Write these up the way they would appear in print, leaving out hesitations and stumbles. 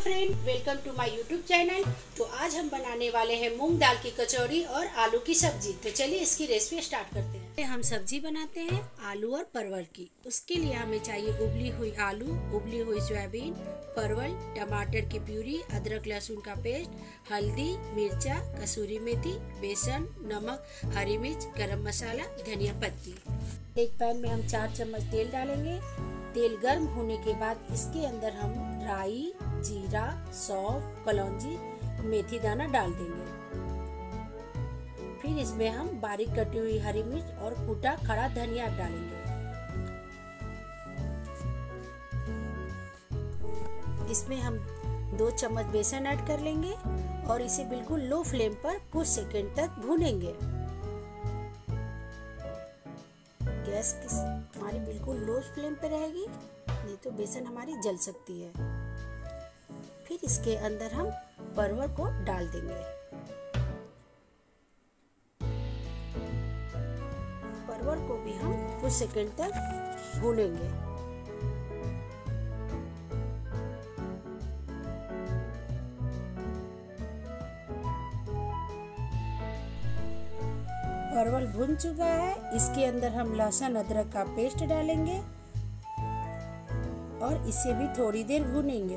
Friend, welcome to my YouTube channel. तो आज हम बनाने वाले हैं मूंग दाल की कचौड़ी और आलू की सब्जी। तो चलिए इसकी रेसिपी स्टार्ट करते हैं। हम सब्जी बनाते हैं आलू और परवल की। उसके लिए हमें चाहिए उबली हुई आलू, उबली हुई सोयाबीन, परवल, टमाटर की प्यूरी, अदरक लहसुन का पेस्ट, हल्दी, मिर्चा, कसूरी मेथी, बेसन, नमक, हरी मिर्च, गरम मसाला, धनिया पत्ती। एक पैन में हम 4 चम्मच तेल डालेंगे। तेल गर्म होने के बाद इसके अंदर हम राई, जीरा, सौंफ, कलौंजी, मेथी दाना डाल देंगे। फिर इसमें हम बारीक कटी हुई हरी मिर्च और कूटा खड़ा धनिया डालेंगे। इसमें हम 2 चम्मच बेसन ऐड कर लेंगे और इसे बिल्कुल लो फ्लेम पर कुछ सेकंड तक भूनेंगे। गैस हमारी बिल्कुल लो फ्लेम पे रहेगी, नहीं तो बेसन हमारी जल सकती है। फिर इसके अंदर हम परवल को डाल देंगे। परवल को भी हम कुछ सेकंड तक भूनेंगे। परवल भुन चुका है। इसके अंदर हम लहसुन अदरक का पेस्ट डालेंगे और इसे भी थोड़ी देर भूनेंगे।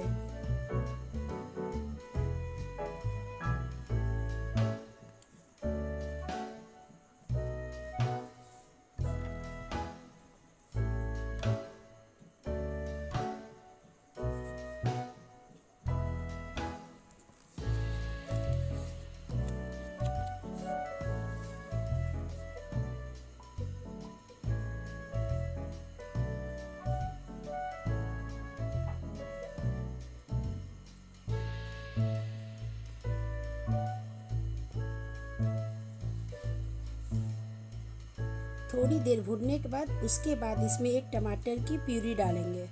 थोड़ी देर भूनने के बाद उसके बाद इसमें एक टमाटर की प्यूरी डालेंगे।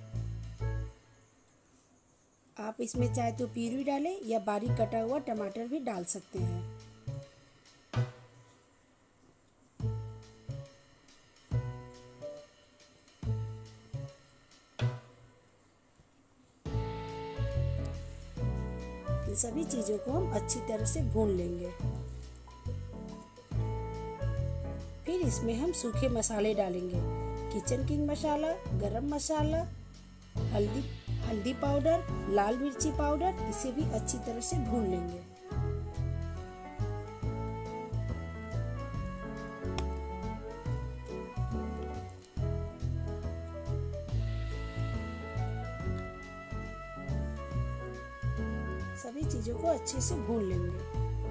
आप इसमें चाहे तो प्यूरी डालें या बारीक कटा हुआ टमाटर भी डाल सकते हैं। इन सभी चीजों को हम अच्छी तरह से भून लेंगे। फिर इसमें हम सूखे मसाले डालेंगे। किचन किंग मसाला, गरम मसाला, हल्दी पाउडर, लाल मिर्ची पाउडर, इसे भी अच्छी तरह से भून लेंगे। सभी चीजों को अच्छे से भून लेंगे।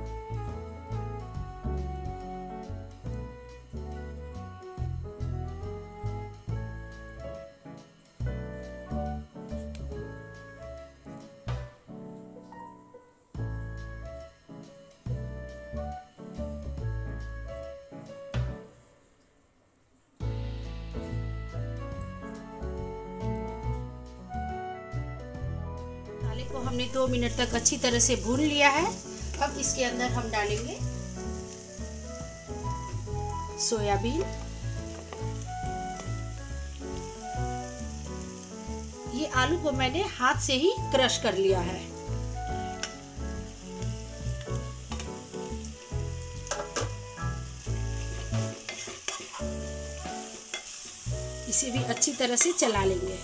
को हमने 2 मिनट तक अच्छी तरह से भून लिया है। अब इसके अंदर हम डालेंगे सोयाबीन। ये आलू को मैंने हाथ से ही क्रश कर लिया है। इसे भी अच्छी तरह से चला लेंगे।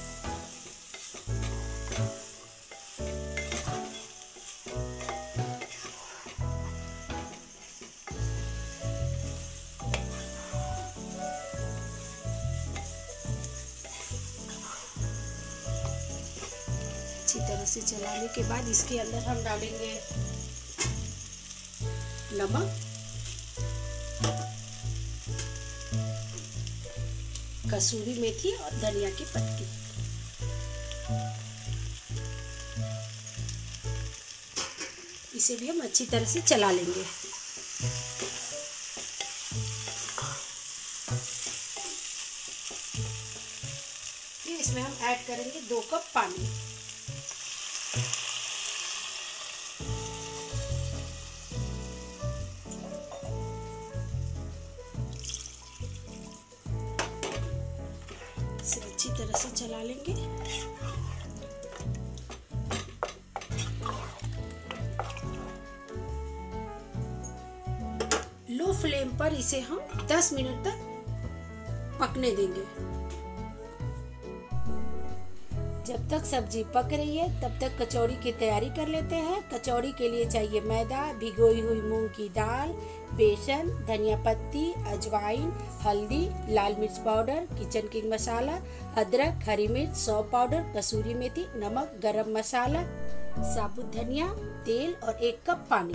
अच्छी तरह से चलाने के बाद इसके अंदर हम डालेंगे नमक, कसूरी मेथी और धनिया की पत्ती। इसे भी हम अच्छी तरह से चला लेंगे। फिर इसमें हम ऐड करेंगे 2 कप पानी। इसे अच्छी तरह से चला लेंगे। फ्लेम पर इसे हम 10 मिनट तक पकने देंगे। जब तक सब्जी पक रही है तब तक कचौड़ी की तैयारी कर लेते हैं। कचौड़ी के लिए चाहिए मैदा, भिगोई हुई मूंग की दाल, बेसन, धनिया पत्ती, अजवाइन, हल्दी, लाल मिर्च पाउडर, किचन किंग मसाला, अदरक, हरी मिर्च, सौंफ पाउडर, कसूरी मेथी, नमक, गरम मसाला, साबुत धनिया, तेल और 1 कप पानी।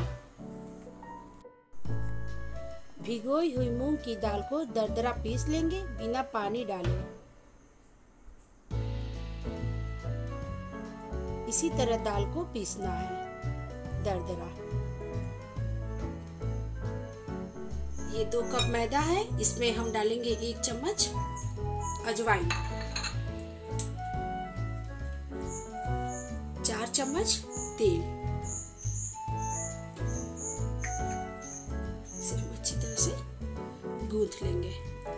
भिगोई हुई मूंग की दाल को दरदरा पीस लेंगे बिना पानी डाले। इसी तरह दाल को पीसना है दरदरा। ये 2 कप मैदा है, इसमें हम डालेंगे 1 चम्मच अजवाइन, 4 चम्मच तेल। इसे हम अच्छी तरह से गूंथ लेंगे।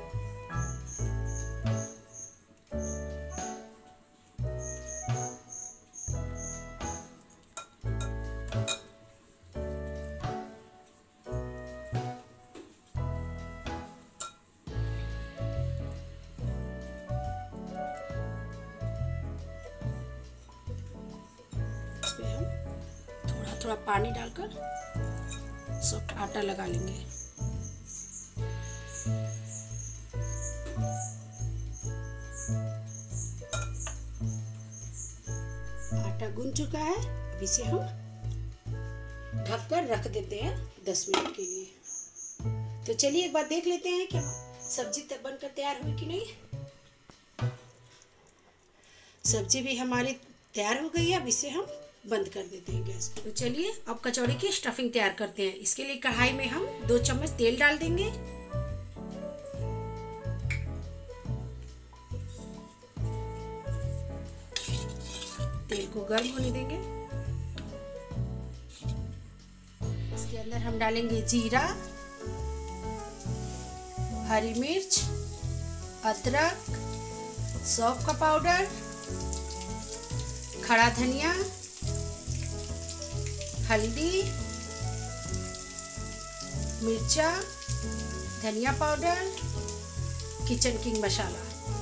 इसमें हम थोड़ा थोड़ा पानी डालकर सॉफ्ट आटा लगा लेंगे। आटा गूंथ चुका है, अब इसे हम ढककर रख देते हैं 10 मिनट के लिए। तो चलिए एक बार देख लेते हैं कि सब्जी बनकर तैयार हुई कि नहीं। सब्जी भी हमारी तैयार हो गई है, अब इसे हम बंद कर देते हैं गैस को। तो चलिए अब कचौड़ी की स्टफिंग तैयार करते हैं। इसके लिए कढ़ाई में हम 2 चम्मच तेल डाल देंगे। तेल को गर्म होने देंगे। इसके अंदर हम डालेंगे जीरा, हरी मिर्च, अदरक, सौंफ का पाउडर, खड़ा धनिया, हल्दी, मिर्चा, धनिया पाउडर, किचन किंग मसाला।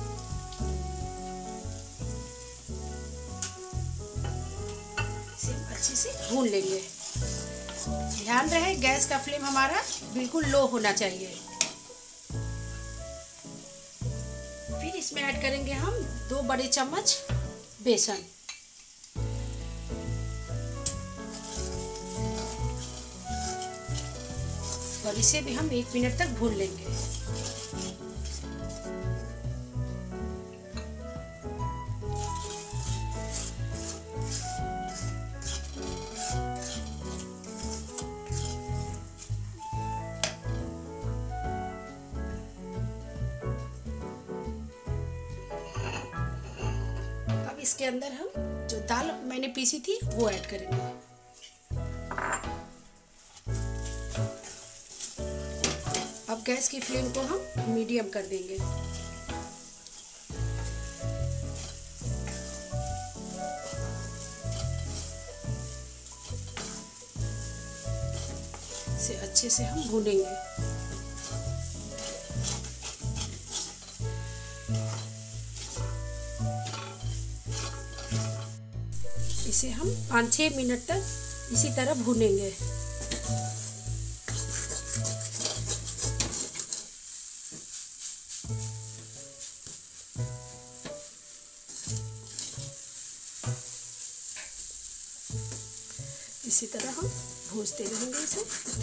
इसे अच्छे से भून लेंगे। ध्यान रहे गैस का फ्लेम हमारा बिल्कुल लो होना चाहिए। फिर इसमें ऐड करेंगे हम 2 बड़े चम्मच बेसन। और इसे भी हम 1 मिनट तक भून लेंगे। अब इसके अंदर हम जो दाल मैंने पीसी थी वो ऐड करेंगे। अब गैस की फ्लेम को हम मीडियम कर देंगे। इसे अच्छे से हम भूनेंगे। इसे हम 5-6 मिनट तक इसी तरह भूनेंगे। इसी तरह हम भूनते रहेंगे इसे।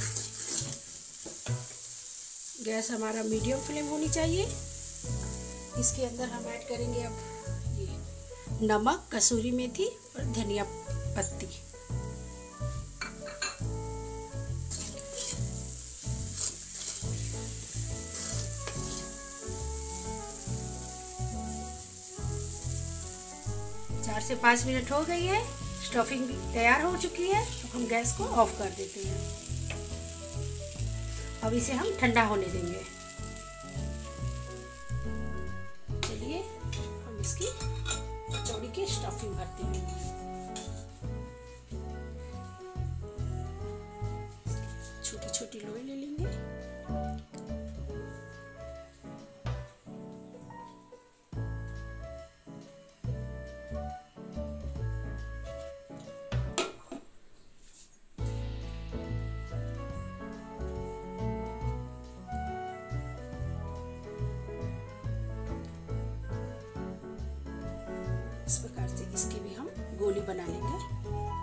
गैस हमारा मीडियम फ्लेम होनी चाहिए। इसके अंदर हम ऐड करेंगे अब ये नमक, कसूरी मेथी और धनिया पत्ती। चार से 5 मिनट हो गई है। स्टफिंग भी तैयार हो चुकी है। तो हम गैस को ऑफ कर देते हैं। अब इसे हम ठंडा होने देंगे। चलिए हम इसकी कचौड़ी की स्टफिंग भरते हैं। छोटी छोटी लोई ले लेंगे। इस प्रकार से इसकी भी हम गोली बना लेंगे।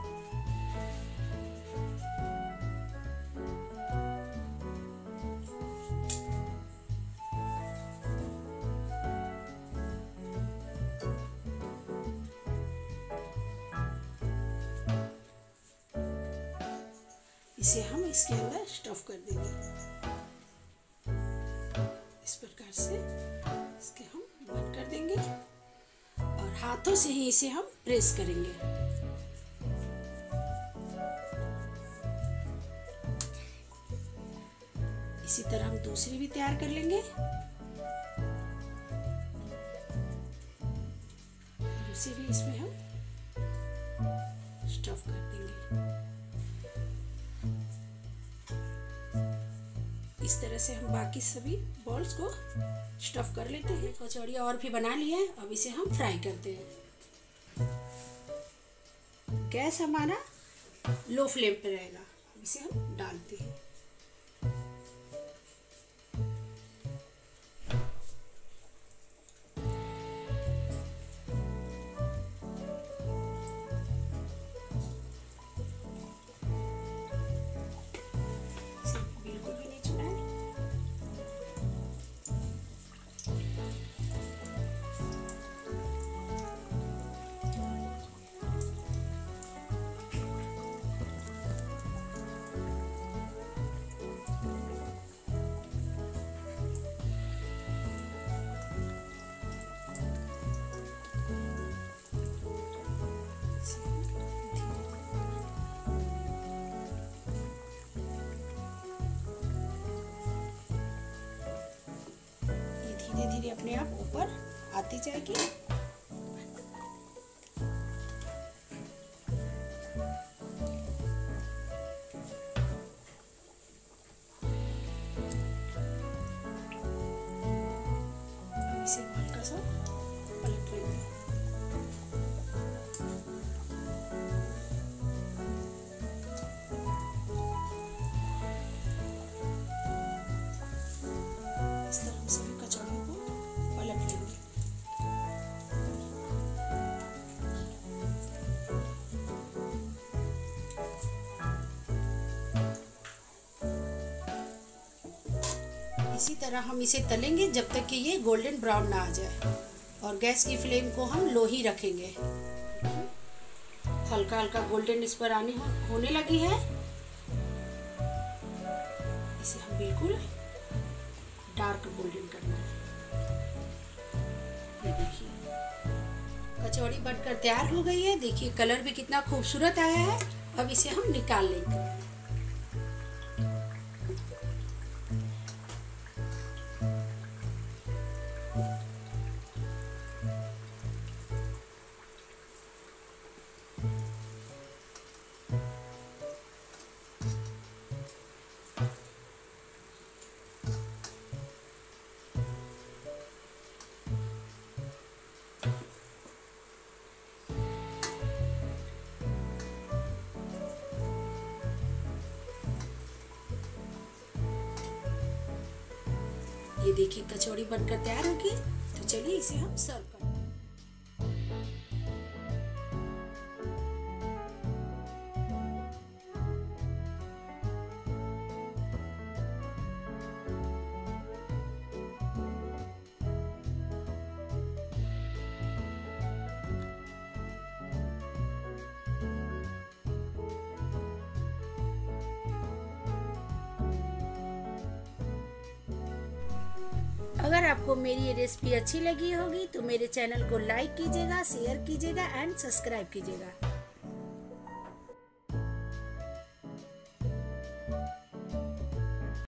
इसे हम इसके अंदर स्टफ कर देंगे। इस प्रकार से इसके हम बंद कर देंगे और हाथों से ही इसे हम प्रेस करेंगे। इसी तरह हम दूसरी भी तैयार कर लेंगे और इसे भी इसमें हम स्टफ कर देंगे। इस तरह से हम बाकी सभी बॉल्स को स्टफ कर लेते हैं। कचौड़ी और भी बना लिए हैं, अब इसे हम फ्राई करते हैं। गैस हमारा लो फ्लेम पे रहेगा। अब इसे हम डालते हैं। धीरे धीरे अपने आप ऊपर आती जाएगी। इसे हल्का सा पलट लेंगे। इस तरह से भी कचौड़ियों को पलट लेंगे। इसी तरह हम इसे तलेंगे जब तक कि ये गोल्डन ब्राउन ना आ जाए और गैस की फ्लेम को हम लो ही रखेंगे। हल्का हल्का गोल्डन इस पर होने लगी है। इसे हम बिल्कुल डार्क गोल्डन करना है। ये देखिए कचौड़ी बनकर तैयार हो गई है। देखिए कलर भी कितना खूबसूरत आया है। अब इसे हम निकाल लेंगे। ये देखिए कचौड़ी बनकर तैयार होगी। तो चलिए इसे हम सर्व करते हैं। अगर आपको मेरी ये रेसिपी अच्छी लगी होगी तो मेरे चैनल को लाइक कीजिएगा, शेयर कीजिएगा एंड सब्सक्राइब कीजिएगा।